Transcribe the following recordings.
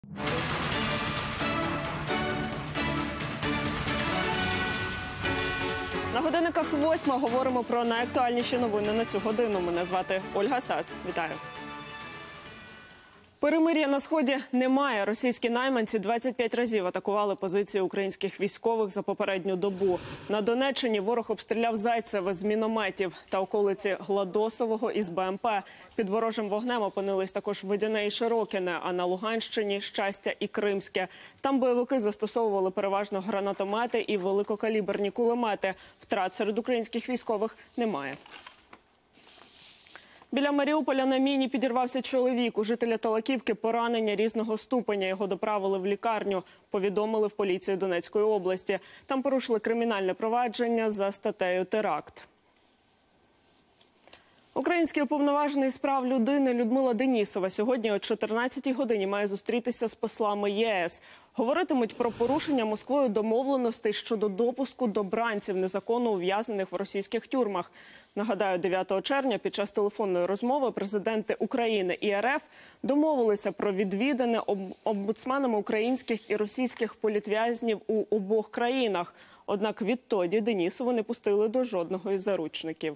На годинниках 8 говоримо про найактуальніші новини на цю годину. Мене звати Ольга Сас. Вітаю. Перемир'я на Сході немає. Російські найманці 25 разів атакували позиції українських військових за попередню добу. На Донеччині ворог обстріляв Зайцеве з мінометів та околиці Гладосового із БМП. Під ворожим вогнем опинились також Водяне і Широкине, а на Луганщині – Щастя і Кримське. Там бойовики застосовували переважно гранатомети і великокаліберні кулемети. Втрат серед українських військових немає. Біля Маріуполя на міні підірвався чоловік. У жителя Талаківки поранення різного ступеня. Його доправили в лікарню, повідомили в поліцію Донецької області. Там порушили кримінальне провадження за статтею «Теракт». Український уповноважений з прав людини Людмила Денісова сьогодні о 14-й годині має зустрітися з послами ЄС. Говоритимуть про порушення Москвою домовленостей щодо допуску до бранців, незаконно ув'язнених в російських тюрмах. Нагадаю, 9 червня під час телефонної розмови президенти України і РФ домовилися про відвідини омбудсменами українських і російських політв'язнів у обох країнах. Однак відтоді Денісову не пустили до жодного із заручників.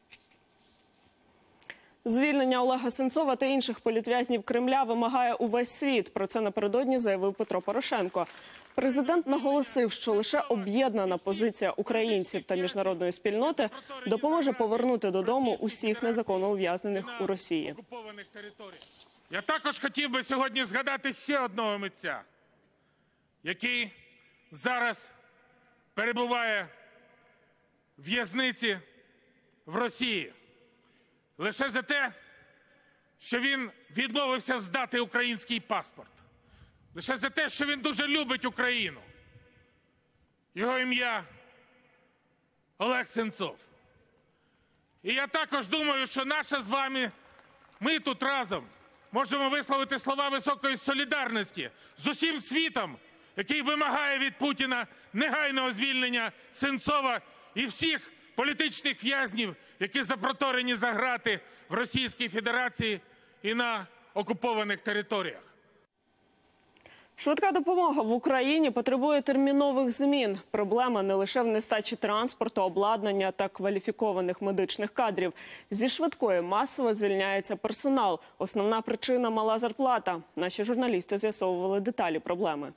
Звільнення Олега Сенцова та інших політв'язнів Кремля вимагає увесь світ. Про це напередодні заявив Петро Порошенко. Президент наголосив, що лише об'єднана позиція українців та міжнародної спільноти допоможе повернути додому усіх незаконно ув'язнених у Росії. Я також хотів би сьогодні згадати ще одного митця, який зараз перебуває в в'язниці в Росії. Лише за те, що він відмовився здати український паспорт. Лише за те, що він дуже любить Україну. Його ім'я Олег Сенцов. І я також думаю, що наша з вами, ми тут разом можемо висловити слова високої солідарності з усім світом, який вимагає від Путіна негайного звільнення Сенцова і всіх політичних в'язнів, які запроторені за грати в Російській Федерації і на окупованих територіях. Швидка допомога в Україні потребує термінових змін. Проблема не лише в нестачі транспорту, обладнання та кваліфікованих медичних кадрів. Зі швидкої масово звільняється персонал. Основна причина – мала зарплата. Наші журналісти з'ясовували деталі проблеми.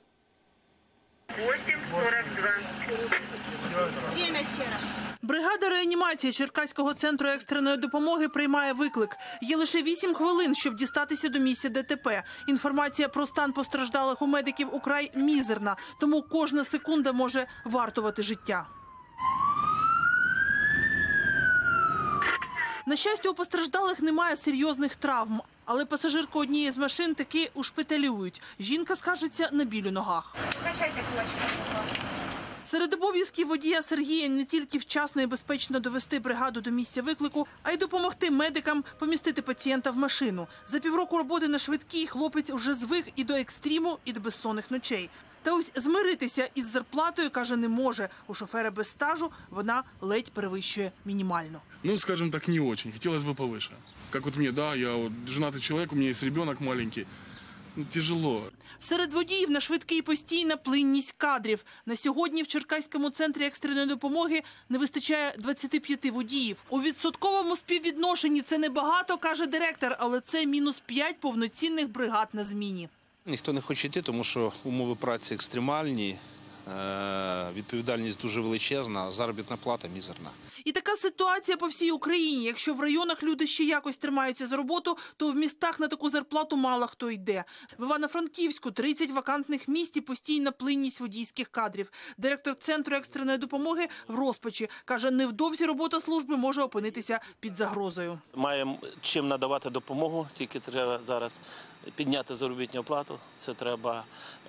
8:42. Бригада реанімації Черкаського центру екстреної допомоги приймає виклик. Є лише 8 хвилин, щоб дістатися до місця ДТП. Інформація про стан постраждалих у медиків украй мізерна, тому кожна секунда може вартувати життя. На щастя, у постраждалих немає серйозних травм, але пасажирку однієї з машин таки ушпиталюють. Жінка скаржиться на біль у ногах. Качайте кулачки, будь ласка. Серед обов'язків водія Сергія не тільки вчасно і безпечно довести бригаду до місця виклику, а й допомогти медикам помістити пацієнта в машину. За півроку роботи на швидкій хлопець вже звик і до екстриму, і до безсонних ночей. Та ось змиритися із зарплатою, каже, не може. У шофера без стажу вона ледь перевищує мінімально. Ну, скажем так, не очень. Хотелось бы повыше. Как вот мне, да, я вот женатый человек, у меня есть ребенок маленький. Ну, тяжело. Серед водіїв на швидкій постійна плинність кадрів. На сьогодні в Черкаському центрі екстреної допомоги не вистачає 25 водіїв. У відсотковому співвідношенні це небагато, каже директор, але це мінус 5 повноцінних бригад на зміні. Ніхто не хоче йти, тому що умови праці екстремальні, відповідальність дуже величезна, заробітна плата мізерна. І така ситуація по всій Україні. Якщо в районах люди ще якось тримаються за роботу, то в містах на таку зарплату мало хто йде. В Івано-Франківську 30 вакантних місць і постійна плинність водійських кадрів. Директор Центру екстреної допомоги в розпачі. Каже, невдовзі робота служби може опинитися під загрозою. Маємо чим надавати допомогу, тільки треба зараз підняти заробітну плату. Це треба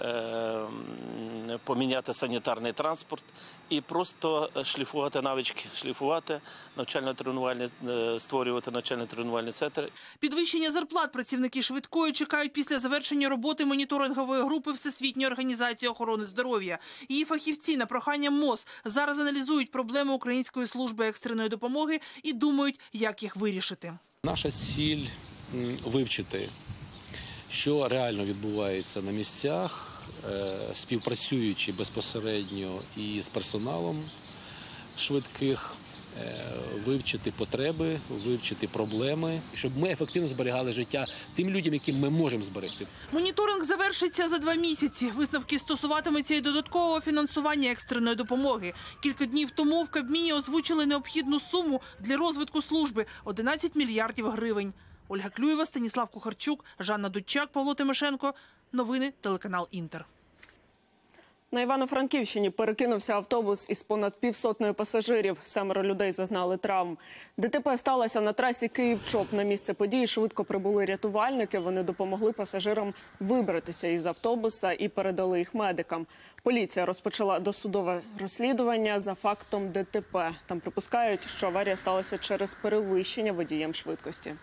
поміняти санітарний транспорт і просто шліфувати навички, шліфувати, створювати навчально-тренувальні центри. Підвищення зарплат працівники швидкої чекають після завершення роботи моніторингової групи Всесвітньої організації охорони здоров'я. Її фахівці на прохання МОЗ зараз аналізують проблеми Української служби екстреної допомоги і думають, як їх вирішити. Наша ціль – вивчити, що реально відбувається на місцях, співпрацюючи безпосередньо із персоналом швидких, вивчити потреби, вивчити проблеми, щоб ми ефективно зберігали життя тим людям, яким ми можемо зберегти. Моніторинг завершиться за 2 місяці. Висновки стосуватимуться і додаткового фінансування екстреної допомоги. Кілька днів тому в Кабміні озвучили необхідну суму для розвитку служби – 11 мільярдів гривень. Ольга Клюєва, Станіслав Кухарчук, Жанна Дудчак, Павло Тимошенко. Новини, телеканал «Інтер». На Івано-Франківщині перекинувся автобус із понад 500 пасажирів. 7 людей зазнали травм. ДТП сталося на трасі Київ-Чоп. На місце події швидко прибули рятувальники. Вони допомогли пасажирам вибратися із автобуса і передали їх медикам. Поліція розпочала досудове розслідування за фактом ДТП. Там припускають, що аварія сталася через перевищення водієм швидкості.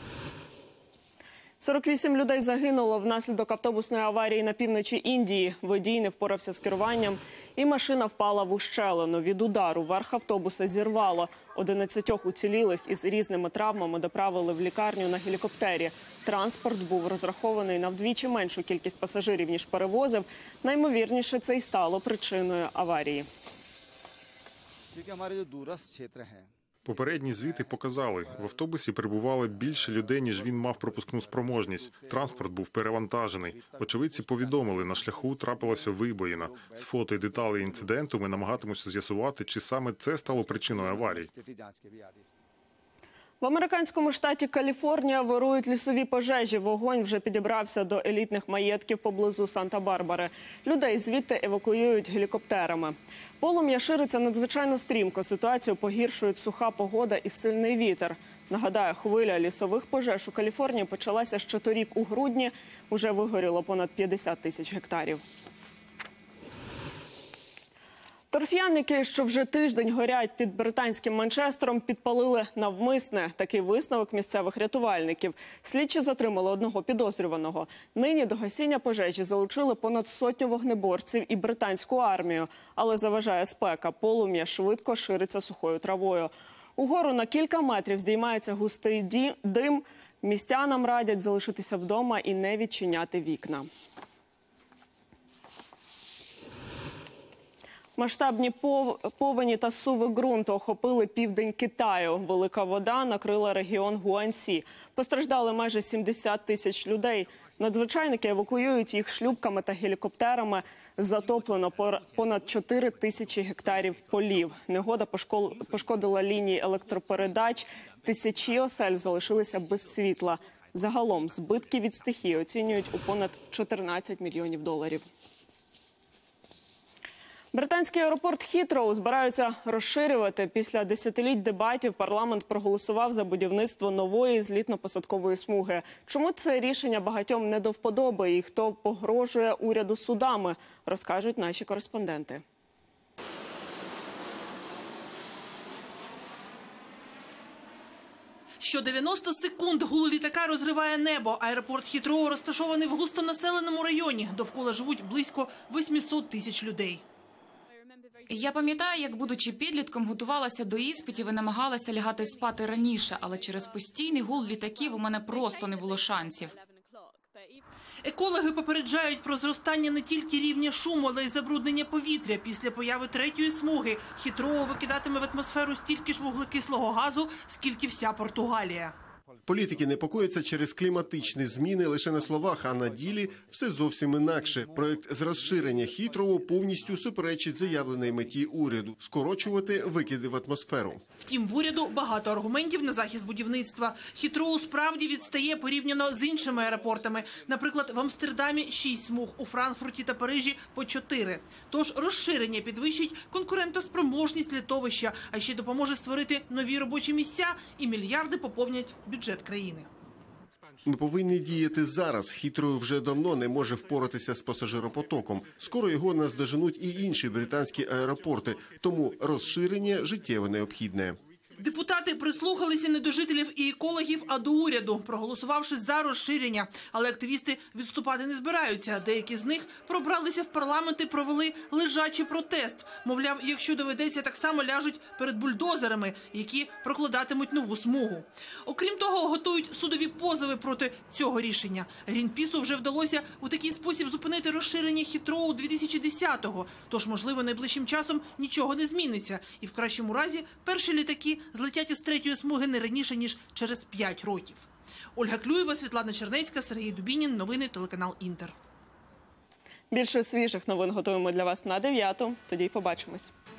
48 людей загинуло внаслідок автобусної аварії на півночі Індії. Водій не впорався з керуванням і машина впала в ущелину. Від удару верх автобуса зірвало. 11 уцілілих із різними травмами доправили в лікарню на гелікоптері. Транспорт був розрахований на вдвічі меншу кількість пасажирів, ніж перевозив. Наймовірніше, це й стало причиною аварії. Попередні звіти показали, в автобусі перебувало більше людей, ніж він мав пропускну спроможність. Транспорт був перевантажений. Очевидці повідомили, на шляху трапилася вибоїна. З фото і деталей інциденту ми намагатимемося з'ясувати, чи саме це стало причиною аварії. В американському штаті Каліфорнія вирують лісові пожежі. Вогонь вже підібрався до елітних маєтків поблизу Санта-Барбари. Людей звідти евакуюють гелікоптерами. Полум'я шириться надзвичайно стрімко. Ситуацію погіршують суха погода і сильний вітер. Нагадаю, хвиля лісових пожеж у Каліфорнії почалася ще торік у грудні. Уже вигоріло понад 50 тисяч гектарів. Торф'яники, що вже тиждень горять під британським Манчестером, підпалили навмисне. Такий висновок місцевих рятувальників. Слідчі затримали одного підозрюваного. Нині до гасіння пожежі залучили понад 100 вогнеборців і британську армію. Але заважає спека. Полум'я швидко шириться сухою травою. Угору на кілька метрів здіймається густий дим. Містянам радять залишитися вдома і не відчиняти вікна. Масштабні повені та суви ґрунту охопили південь Китаю. Велика вода накрила регіон Гуаньсі. Постраждали майже 70 тисяч людей. Надзвичайники евакуюють їх шлюпками та гелікоптерами. Затоплено понад 4 тисячі гектарів полів. Негода пошкодила лінії електропередач. Тисячі осель залишилися без світла. Загалом збитки від стихії оцінюють у понад 14 мільйонів доларів. Британський аеропорт Хітроу збираються розширювати. Після десятиліть дебатів парламент проголосував за будівництво нової злітно-посадкової смуги. Чому це рішення багатьом не до вподоби і хто погрожує уряду судами, розкажуть наші кореспонденти. Що 90 секунд гул літака розриває небо. Аеропорт Хітроу розташований в густонаселеному районі. Довкола живуть близько 800 тисяч людей. Я пам'ятаю, як, будучи підлітком, готувалася до іспитів і намагалася лягати спати раніше, але через постійний гул літаків у мене просто не було шансів. Екологи попереджають про зростання не тільки рівня шуму, але й забруднення повітря. Після появи третьої смуги Хітроу викидатиме в атмосферу стільки ж вуглекислого газу, скільки вся Португалія. Політики непокояться через кліматичні зміни лише на словах, а на ділі все зовсім інакше. Проєкт з розширення Хітроу повністю суперечить заявленій меті уряду – скорочувати викиди в атмосферу. Втім, в уряду багато аргументів на захист будівництва. Хітроу справді відстає порівняно з іншими аеропортами. Наприклад, в Амстердамі 6 смуг, у Франкфурті та Парижі по 4. Тож розширення підвищить конкурентоспроможність литовища, а ще допоможе створити нові робочі місця і мільярди поповнять бюджет країни. Ми повинні діяти зараз. Хітроу вже давно не може впоратися з пасажиропотоком. Скоро його наздоженуть і інші британські аеропорти, тому розширення життєво необхідне. Депутати прислухалися не до жителів і екологів, а до уряду, проголосувавши за розширення. Але активісти відступати не збираються. Деякі з них пробралися в парламент і провели лежачий протест. Мовляв, якщо доведеться, так само ляжуть перед бульдозерами, які прокладатимуть нову смугу. Окрім того, готують судові позови проти цього рішення. Грінпісу вже вдалося у такий спосіб зупинити розширення Хітроу 2010-го. Тож, можливо, найближчим часом нічого не зміниться. І в кращому разі перші літаки злетять із третьої смуги не раніше, ніж через 5 років. Ольга Клюєва, Світлана Чернецька, Сергій Дубінін. Новини телеканал «Інтер». Більше свіжих новин готуємо для вас на 9-ту. Тоді й побачимось.